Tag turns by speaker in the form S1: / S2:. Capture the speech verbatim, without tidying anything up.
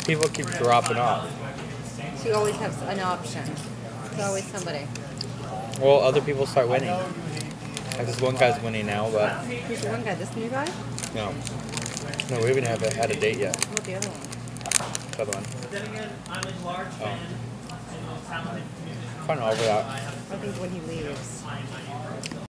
S1: people keep dropping off.
S2: So you always have an option. There's always somebody.
S1: Well, other people start winning. Like this one guy's winning now, but
S2: Who's the one guy? This new guy?
S1: no. No, we haven't have had a date yet.
S2: What the other one?
S1: The other one. Oh. Kind of over that.
S2: I think when he leaves.